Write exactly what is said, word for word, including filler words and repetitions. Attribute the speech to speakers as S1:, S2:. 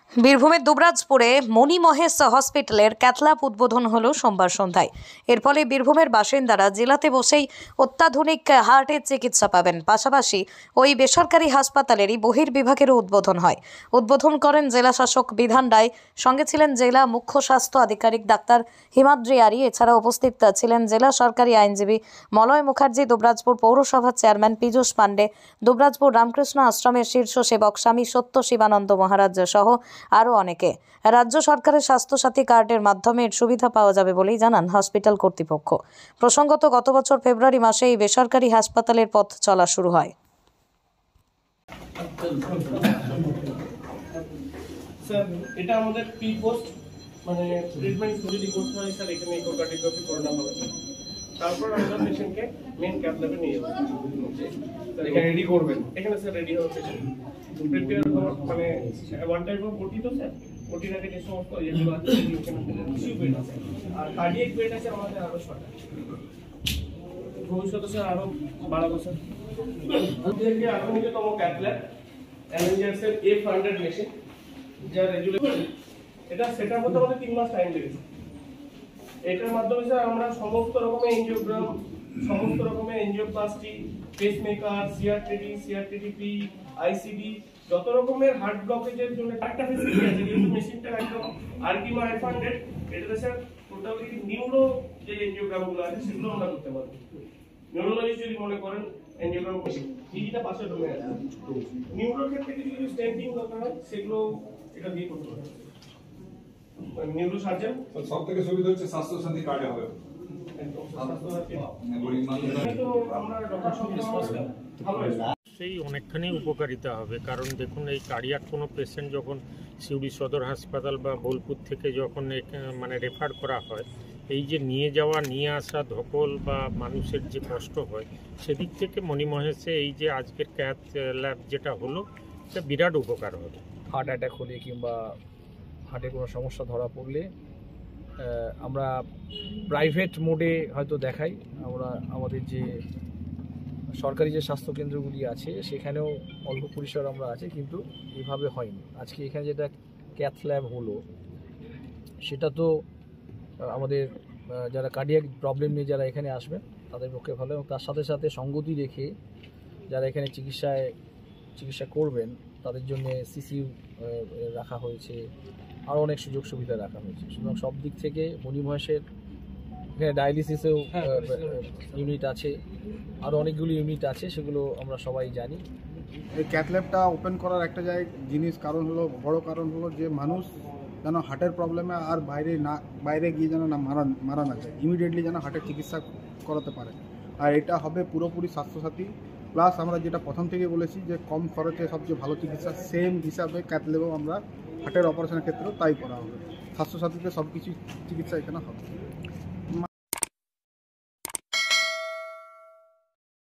S1: বীরভূমের দুবরাজপুরে মণিমহেশ হসপিটালের ক্যাথল্যাব উদ্বোধন হলো সোমবার সন্ধ্যায়। এর ফলে বীরভূমের বাসিন্দারা জেলাতে বসেই অত্যাধুনিক হার্টের চিকিৎসা পাবেন। পাশাপাশি ওই বেসরকারি হাসপাতালেরই বহির্বিভাগেরও উদ্বোধন হয়। উদ্বোধন করেন জেলা শাসক বিধান রায়, সঙ্গে ছিলেন জেলা মুখ্য স্বাস্থ্য আধিকারিক ডাক্তার হিমাদ্রি আরি। এছাড়া উপস্থিত ছিলেন জেলা সরকারি আইনজীবী মলয় মুখার্জি, দুবরাজপুর পৌরসভার চেয়ারম্যান পীযূষ পাণ্ডে, দুবরাজপুর রামকৃষ্ণ আশ্রমের শীর্ষ সেবক স্বামী সত্য শিবানন্দ মহারাজ সহ আরও অনেকে। রাজ্য সরকারের স্বাস্থ্যসাথী কার্ডের মাধ্যমে এর সুবিধা পাওয়া যাবে বলেই জানান হসপিটাল কর্তৃপক্ষ। প্রসঙ্গত, গত বছর ফেব্রুয়ারি মাসে এই বেসরকারি হাসপাতালের পথ চলা শুরু হয়।
S2: স্যার, এটা আমাদের পি পোস্ট মানে ট্রিটমেন্ট যদি করতে হয় স্যার, এখানে ইকোকার্ডিওগ্রাফি করানো হবে। তারপর আমরা পেশেন্টকে মেন ক্যাথ ল্যাবে নিয়ে যাবো। এখানে রেডি করবেন, এখানে স্যার রেডি হবে পেশেন্ট প্রিপেয়ার হওয়ার মানে ওয়ান টাইপ অফ ওটি। তো স্যার ওটির আগে যে সমস্ত যেগুলো আছে কিছু বেড আছে, আর কার্ডিয়াক বেড আছে আমাদের আরো ছটা। ভবিষ্যতে স্যার আরো বাড়াবো স্যার। আধুনিকতম ক্যাথ ল্যাব অ্যাভেঞ্জার্সের এফ হান্ড্রেড মেশিন, যা রেগুলার এটা সেটআপ হতে আমাদের তিন মাস টাইম লেগেছে। এটার মাধ্যমে স্যার আমরা সমস্ত রকমের এনজিওগ্রাম, সমস্ত রকমের angioplasty, pacemaker, CRTD, CRTDP, ICD, যত রকমের হার্ট ব্লকেজের জন্য একটা ফেসিলিটি আছে। যেহেতু মেশিনটা একদম আরকিমা এফ হান্ড্রেড, এটাতে স্যার টোটালি নিউরো যে এনজিওগ্রামগুলো আছে সেগুলো আমরা করতে পারবো। নিউরোলজি যদি মনে করেন এনজিওগ্রাম মেশিন এইটা পাশে ঢুকে আছে। নিউরোর ক্ষেত্রে কিছু কিছু স্টেন্টিং দরকার হয়, সেগুলো এটা দিয়ে করতে হবে। নিউরো সার্জন
S3: সব থেকে সুবিধা হচ্ছে স্বাস্থ্যসাথী কার্ডে হবে।
S4: সেই অনেকখানি উপকারিতা হবে, কারণ দেখুন এই কার্ডিয়াক কোনো পেশেন্ট যখন সিউড়ি সদর হাসপাতাল বা বোলপুর থেকে যখন মানে রেফার করা হয়, এই যে নিয়ে যাওয়া নিয়ে আসা ধকল বা মানুষের যে কষ্ট হয়, সেদিক থেকে মণিমহেশে এই যে আজকের ক্যাথ ল্যাব যেটা হলো, এটা বিরাট উপকার হবে।
S5: হার্ট অ্যাটাক হলে কিংবা হার্টে কোনো সমস্যা ধরা পড়লে আমরা প্রাইভেট মোডে হয়তো দেখাই। আমরা আমাদের যে সরকারি যে স্বাস্থ্যকেন্দ্রগুলি আছে সেখানেও অল্প পরিসর আমরা আছে, কিন্তু এভাবে হয়নি। আজকে এখানে যেটা ক্যাথ ল্যাব হলো, সেটা তো আমাদের যারা কার্ডিয়াক প্রবলেম নিয়ে যারা এখানে আসবেন তাদের পক্ষে ভালো, এবং তার সাথে সাথে সঙ্গতি রেখে যারা এখানে চিকিৎসায় চিকিৎসা করবেন তাদের জন্য সিসিউ রাখা হয়েছে, আরও অনেক সুযোগ সুবিধা রাখা হয়েছে। সুতরাং সব দিক থেকে মণিমহেশের এখানে ডায়ালিসিসেও ইউনিট আছে, আরও অনেকগুলো ইউনিট আছে, সেগুলো আমরা সবাই জানি।
S6: এই ক্যাথ ল্যাবটা ওপেন করার একটা জায়গায় জিনিস কারণ হলো, বড় কারণ হলো যে মানুষ যেন হার্টের প্রবলেমে আর বাইরে না বাইরে গিয়ে যেন না মারা মারা না যায়, ইমিডিয়েটলি যেন হার্টের চিকিৎসা করাতে পারে। আর এটা হবে পুরোপুরি স্বাস্থ্যসাথী প্লাস আমরা যেটা প্রথম থেকে বলেছি যে কম খরচে সবচেয়ে ভালো চিকিৎসা, সেম হিসাবে ক্যাথ ল্যাবেও আমরা হার্টের অপারেশনের ক্ষেত্রেও তাই করা হবে। স্বাস্থ্যসাথীতে সব কিছু চিকিৎসা এখানে হবে।